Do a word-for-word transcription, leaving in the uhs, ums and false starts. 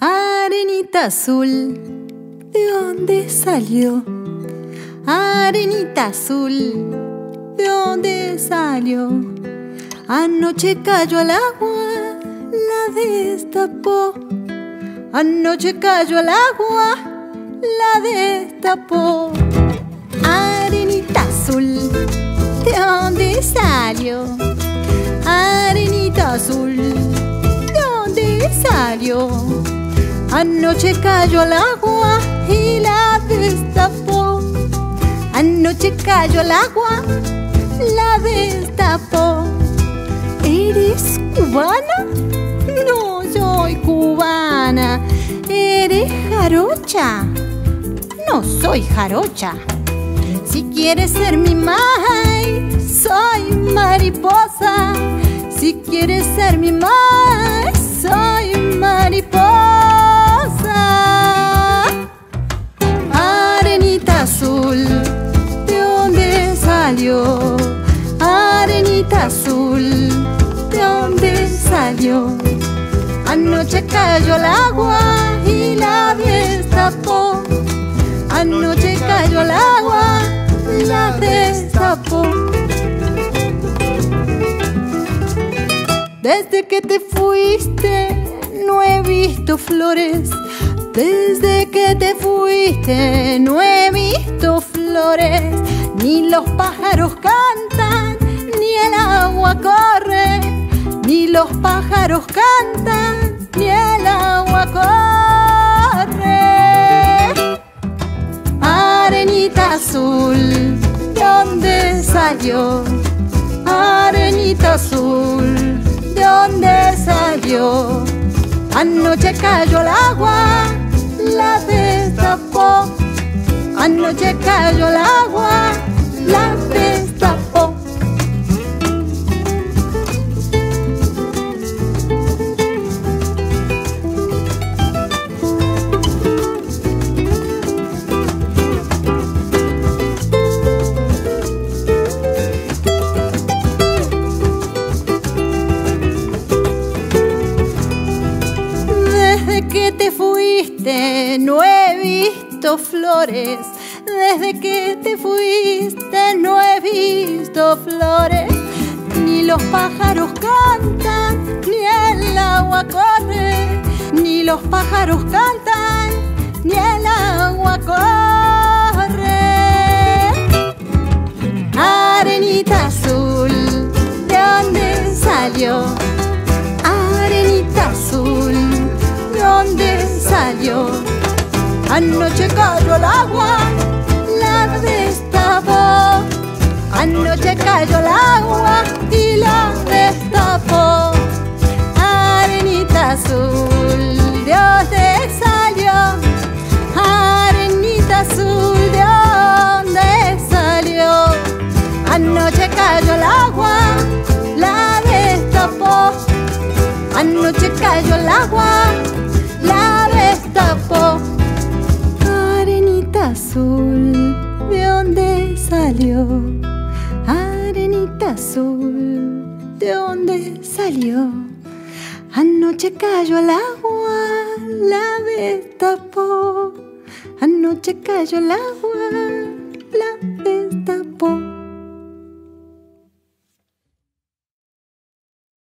Arenita azul, ¿de dónde salió? Arenita azul, ¿de dónde salió? Anoche cayó al agua, la destapó. Anoche cayó al agua, la destapó. Arenita azul, ¿de dónde salió? Arenita azul, ¿de dónde salió? Anoche cayó al agua y la destapó. Anoche cayó al agua, la destapó. ¿Eres cubana? No soy cubana. ¿Eres jarocha? No soy jarocha. Si quieres ser mi mai, soy mariposa. Si quieres ser mi mai, soy mariposa. Arenita azul, ¿de dónde salió? Arenita azul, ¿de dónde salió? Anoche cayó al agua y la destapó. Anoche cayó al agua, la destapó. Desde que te fuiste no he visto flores. Desde que te fuiste no he visto flores. Ni los pájaros cantan, ni el agua corre. Ni los pájaros cantan, ni el agua corre. Arenita azul, ¿de dónde salió? Arenita azul, ¿de dónde salió? Anoche cayó al agua, la destapó. Anoche cayó al agua, la destapó. Desde que te fuiste no he visto flores. Desde que te fuiste no he visto flores. Ni los pájaros cantan, ni el agua corre. Ni los pájaros cantan, ni el agua corre. Arenita azul, ¿de dónde salió? Arenita azul, ¿de dónde salió? Anoche cayó al agua, la destapó. Anoche cayó al agua y la destapó. Arenita azul, ¿de dónde salió? Arenita azul, ¿de dónde salió? Anoche cayó al agua, la destapó. Anoche cayó al agua, la destapó. Arenita azul, ¿de dónde salió? Arenita azul, ¿de dónde salió? Anoche cayó al agua, la destapó. Anoche cayó al agua, la destapó.